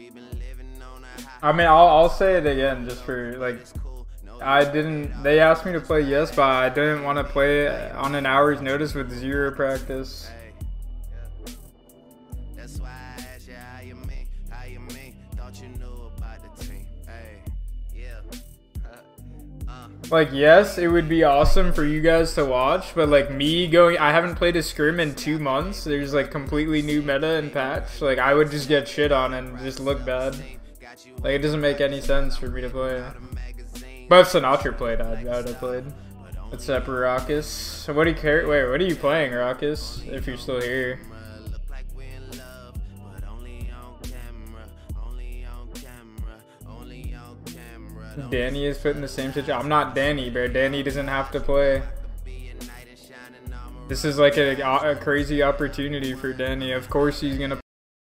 I mean, I'll say it again just for like, they asked me to play, yes, but I didn't want to play on an hour's notice with 0 practice. Like, yes, it would be awesome for you guys to watch, but like me going, I haven't played a scrim in 2 months. There's like completely new meta and patch. Like, I would just get shit on and just look bad. Like, it doesn't make any sense for me to play. But if Sinatra played, I would have played. What's up, Raucus? So what do you care? Wait, what are you playing, Raucus? If you're still here. Danny is put in the same situation. I'm not Danny, bro. Danny doesn't have to play. This is like a crazy opportunity for Danny. Of course he's gonna